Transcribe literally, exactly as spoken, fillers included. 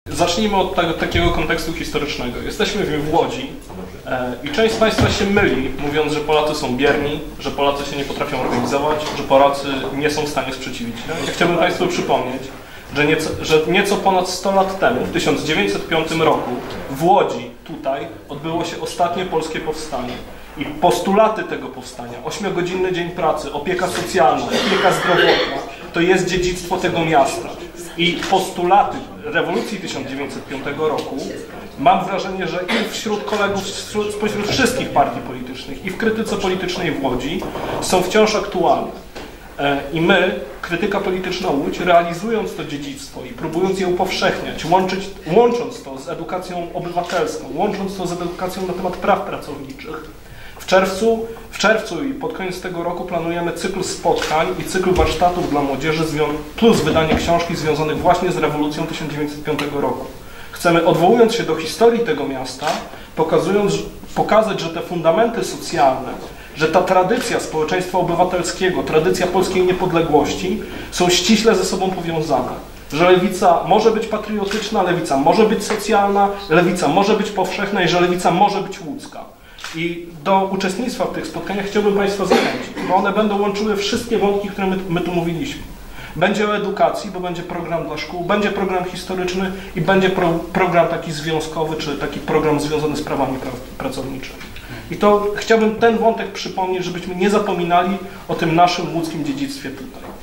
Zacznijmy od tego, takiego kontekstu historycznego. Jesteśmy w Łodzi e, i część z Państwa się myli, mówiąc, że Polacy są bierni, że Polacy się nie potrafią organizować, że Polacy nie są w stanie sprzeciwić się. Ja chciałbym Państwu przypomnieć, że nieco, że nieco ponad sto lat temu, w tysiąc dziewięćset piątym roku, w Łodzi, tutaj, odbyło się ostatnie polskie powstanie. I postulaty tego powstania, ośmiogodzinny dzień pracy, opieka socjalna, opieka zdrowotna, to jest dziedzictwo tego miasta. I postulaty rewolucji tysiąc dziewięćset piątego roku, mam wrażenie, że i wśród kolegów, wśród, spośród wszystkich partii politycznych, i w krytyce politycznej w Łodzi, są wciąż aktualne. I my, krytyka polityczna Łódź, realizując to dziedzictwo i próbując je upowszechniać, łączyć, łącząc to z edukacją obywatelską, łącząc to z edukacją na temat praw pracowniczych, w czerwcu, w czerwcu i pod koniec tego roku planujemy cykl spotkań i cykl warsztatów dla młodzieży plus wydanie książki związanych właśnie z rewolucją tysiąc dziewięćset piątego roku. Chcemy, odwołując się do historii tego miasta, pokazując, pokazać, że te fundamenty socjalne, że ta tradycja społeczeństwa obywatelskiego, tradycja polskiej niepodległości są ściśle ze sobą powiązane. Że lewica może być patriotyczna, lewica może być socjalna, lewica może być powszechna i że lewica może być łódzka. I do uczestnictwa w tych spotkaniach chciałbym Państwa zachęcić, bo one będą łączyły wszystkie wątki, które my, my tu mówiliśmy. Będzie o edukacji, bo będzie program dla szkół, będzie program historyczny i będzie pro, program taki związkowy, czy taki program związany z prawami pra, pracowniczymi. I to chciałbym ten wątek przypomnieć, żebyśmy nie zapominali o tym naszym łódzkim dziedzictwie tutaj.